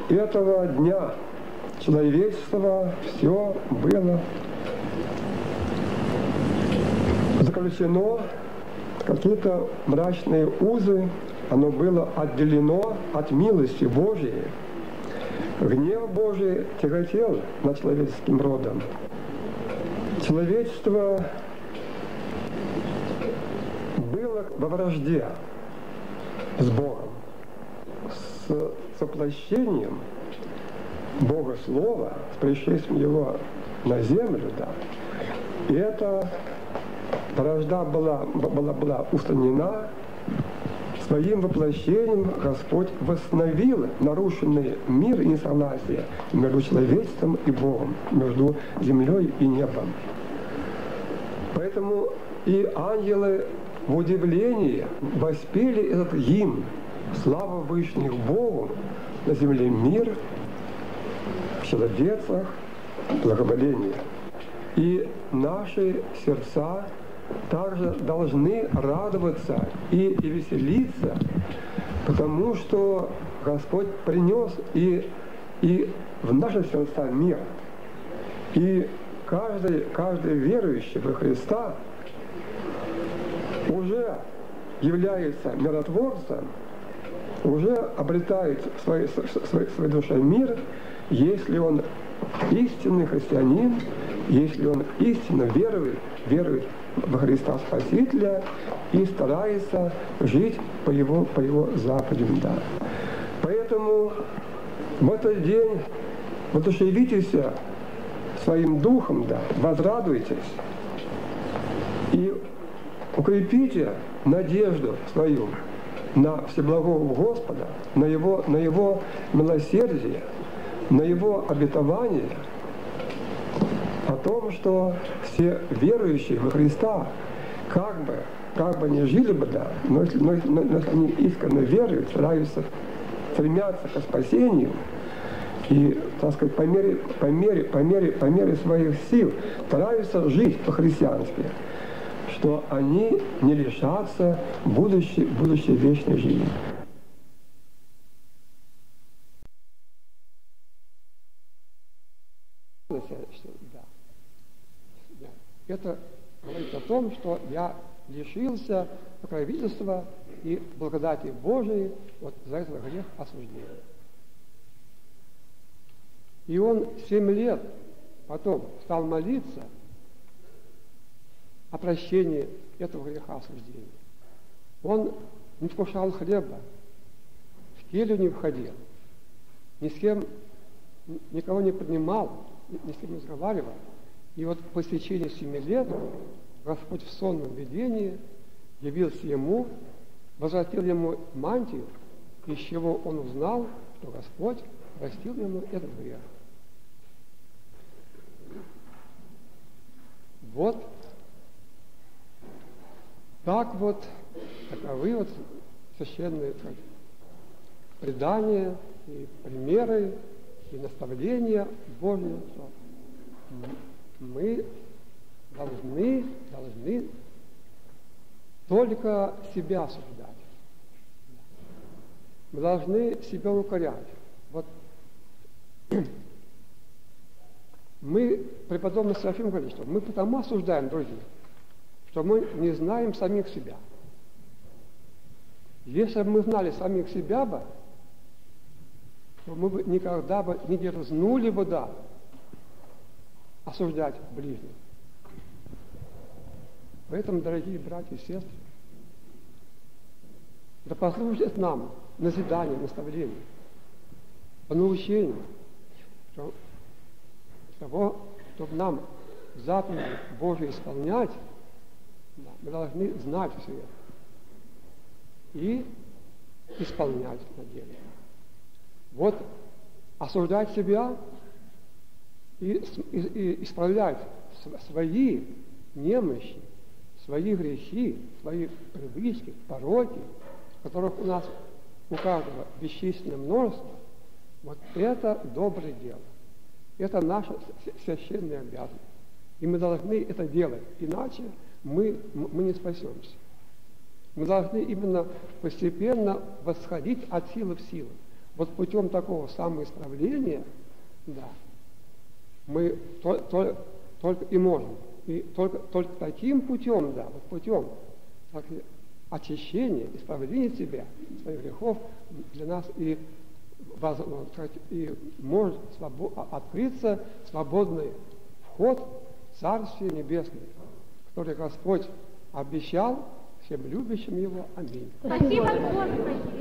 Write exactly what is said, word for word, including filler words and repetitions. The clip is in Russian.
этого дня человечество все было заключено в какие-то мрачные узы, оно было отделено от милости Божией. Гнев Божий тяготел над человеческим родом. Человечество было во вражде с Богом, с воплощением Бога Слова, с пришествием Его на землю, да. И эта вражда была, была, была устранена. Своим воплощением Господь восстановил нарушенный мир и несогласие между человечеством и Богом, между землей и небом. Поэтому и ангелы в удивлении воспели этот гимн: «Слава Вышних Богу, на земле мир, в человецах благоволение». И наши сердца также должны радоваться и, и веселиться, потому что Господь принес и, и в наши сердца мир. И каждый, каждый верующий во Христа уже является миротворцем, уже обретает в своей, своей, своей душе мир, если он истинный христианин, если он истинно верует, верует во Христа Спасителя и старается жить по Его, по его заповедям. Да. Поэтому в этот день воодушевитесь своим духом, да, возрадуйтесь и укрепите надежду свою на Всеблагого Господа, на Его, на Его милосердие, на Его обетование, о том, что все верующие во Христа, как бы, как бы ни жили бы, да, но если, но, но, но если они искренне веруют, стараются, стремятся к спасению, и, так сказать, по мере, по мере, по мере, по мере своих сил стараются жить по-христиански, что они не лишатся будущей, будущей вечной жизни. Это говорит о том, что я лишился покровительства и благодати Божией вот за этот грех осуждения. И он семь лет потом стал молиться о прощении этого греха осуждения. Он не вкушал хлеба, в келью не входил, ни с кем, никого не поднимал, ни с кем не разговаривал. И вот по истечении семи лет Господь в сонном видении явился ему, возвратил ему мантию, из чего он узнал, что Господь простил ему этот грех. Вот так вот, таковы вот священные предания и примеры и наставления Божьи. Мы должны, должны только себя осуждать. Мы должны себя укорять. Вот мы, преподобный Серафим говорит, что мы потому осуждаем других, что мы не знаем самих себя. Если бы мы знали самих себя бы, то мы бы никогда бы не дерзнули бы, да, осуждать ближних. Поэтому, дорогие братья и сестры, да послужит нам назидание, наставление, по научению, что того, чтобы нам заповеди Божьи исполнять, да, мы должны знать все это и исполнять на деле. Вот осуждать себя и, и, и исправлять свои немощи, свои грехи, свои привычки, пороки, которых у нас у каждого бесчисленное множество, вот это доброе дело. Это наша священная обязанность. И мы должны это делать, иначе мы, мы не спасемся. Мы должны именно постепенно восходить от силы в силу. Вот путем такого самоисправления, да, мы то, то, только и можем. И только, только таким путем, да, вот путем так, очищения, исправления себя, своих грехов для нас и, воз, сказать, и может свобо, открыться свободный вход в Царствие Небесное, который Господь обещал всем любящим Его. Аминь. Спасибо, Господи.